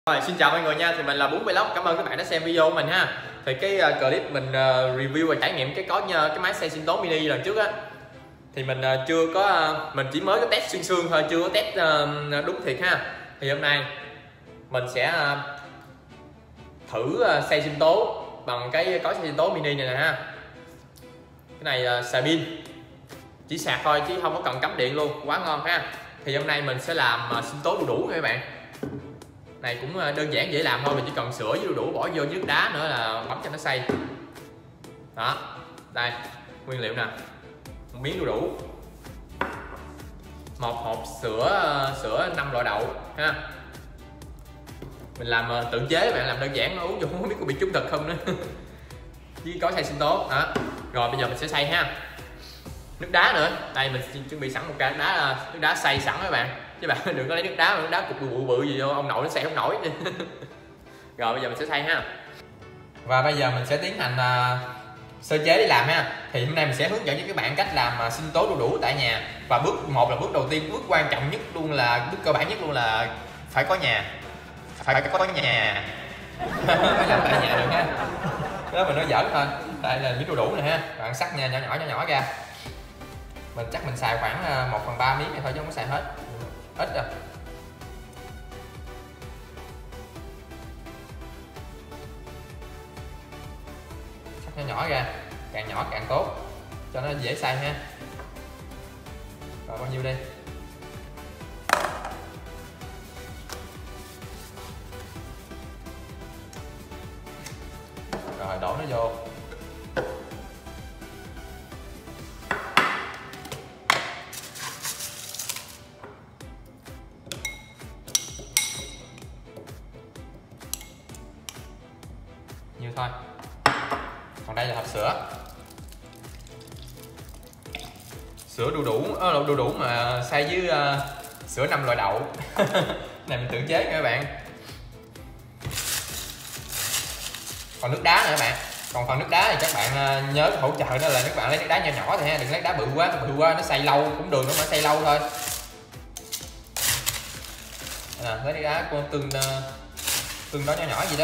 Rồi, xin chào mọi người nha, thì mình là Bún Vlog. Cảm ơn các bạn đã xem video của mình ha. Thì cái clip mình review và trải nghiệm cái máy xay sinh tố mini lần trước á, thì mình chưa có, mình chỉ mới có test xuyên xương thôi, chưa có test đúng thiệt ha. Thì hôm nay mình sẽ thử xay sinh tố bằng cái cối xay sinh tố mini này nè ha. Cái này xài pin, chỉ sạc thôi chứ không có cần cắm điện luôn, quá ngon ha. Thì hôm nay mình sẽ làm sinh tố đu đủ nha các bạn. Này cũng đơn giản dễ làm thôi, mình chỉ cần sữa với đu đủ bỏ vô nước đá nữa là bấm cho nó xay. Đó, đây nguyên liệu nè: một miếng đu đủ, một hộp sữa 5 loại đậu ha. Mình làm tự chế, bạn làm đơn giản, uống vô không biết có bị trúng thực không nữa. Với có xay sinh tố đó. Rồi bây giờ mình sẽ xay ha. Nước đá nữa, đây mình chuẩn bị sẵn một cái nước đá xay sẵn các bạn, chứ bạn đừng có lấy nước đá cục bự bự gì vô, ông nội nó xay không nổi. Rồi bây giờ mình sẽ xay ha. Và bây giờ mình sẽ tiến hành sơ chế để làm ha. Thì hôm nay mình sẽ hướng dẫn cho các bạn cách làm sinh tố đu đủ tại nhà. Và bước 1 là bước đầu tiên, bước quan trọng nhất luôn, là bước cơ bản nhất luôn, là phải có nhà. Phải có nhà. Phải làm tại nhà được ha. Đó mình nói giỡn thôi. Đây là miếng đu đủ này ha. Bạn cắt nha, nhỏ ra. Mình chắc mình xài khoảng 1/3 miếng này thôi chứ không có xài hết, ít rồi. Cắt nhỏ ra, càng nhỏ càng tốt cho nó dễ xay ha. Rồi bao nhiêu đi. Rồi đổ nó vô. Như thôi. Còn đây là hộp sữa. Sữa đu đủ mà xay với sữa 5 loại đậu. Này mình tự chế nha các bạn. Còn nước đá nữa các bạn. Còn phần nước đá thì các bạn nhớ hỗ trợ đó là các bạn lấy nước đá nhỏ nhỏ thôi ha, đừng lấy đá bự quá nó xay lâu cũng được, nó mà xay lâu thôi. Lấy nước đá tương đó nhỏ gì đó.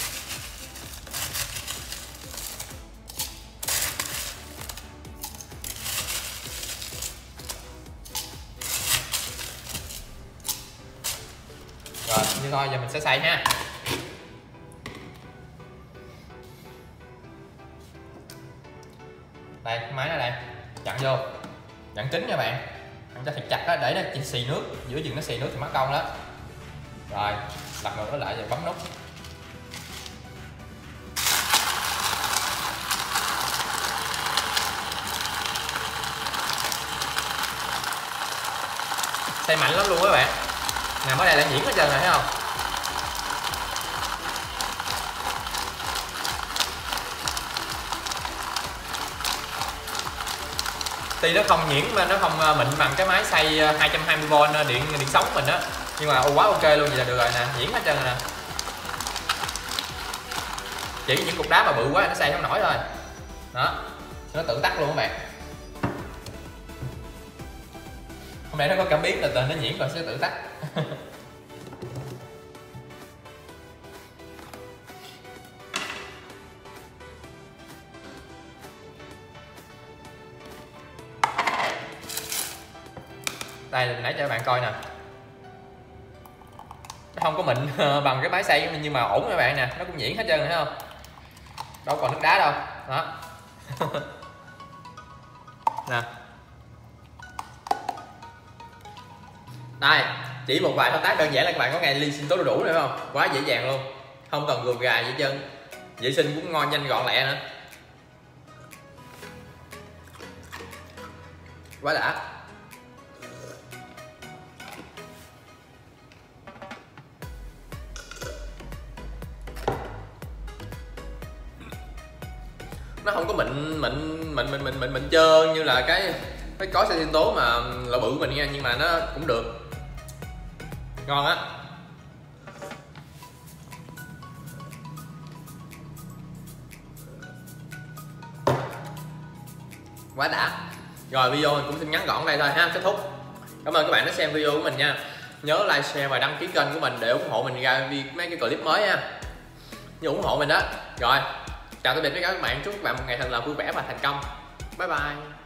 Rồi như thôi, giờ mình sẽ xay ha. Đây cái máy ở đây, chặn vô, chặn kín nha bạn, chặn cho thật chặt đó, để nó chỉ xì nước, giữa chừng nó xì nước thì mất công đó. Rồi đặt ngược nó lại rồi bấm nút. Xay mạnh lắm luôn các bạn. Nằm ở đây là nhuyễn hết trơn rồi thấy không? Tuy nó không nhuyễn mà nó không mịn bằng cái máy xay 220V điện sống mình á, nhưng mà quá ok luôn, vậy là được rồi nè, nhuyễn hết trơn rồi nè. Chỉ những cục đá mà bự quá nó xay không nổi thôi. Đó, nó tự tắt luôn các bạn. Hôm nay nó có cảm biến là tên nó nhuyễn rồi sẽ tự tắt. Đây là nãy cho các bạn coi nè, nó không có mịn bằng cái máy xay nhưng mà ổn các bạn nè, nó cũng nhuyễn hết trơn rồi thấy không? Đâu còn nước đá đâu. Đó. Nè. Đây, chỉ một vài thao tác đơn giản là các bạn có ngay ly sinh tố đu đủ nữa không? Quá dễ dàng luôn, không cần gườm gà gì hết trơn, vệ sinh cũng ngon, nhanh gọn lẹ nữa, quá đã. Nó không có mịn trơn như là cái cối xay sinh tố mà là bự mình nha, nhưng mà nó cũng được, ngon á. Quá đã. Rồi video mình cũng xin ngắn gọn đây thôi ha, kết thúc. Cảm ơn các bạn đã xem video của mình nha. nhớ like, share và đăng ký kênh của mình để ủng hộ mình ra mấy cái clip mới nha, như ủng hộ mình đó. Rồi chào tạm biệt tất cả các bạn, chúc các bạn một ngày thật là vui vẻ và thành công. Bye bye.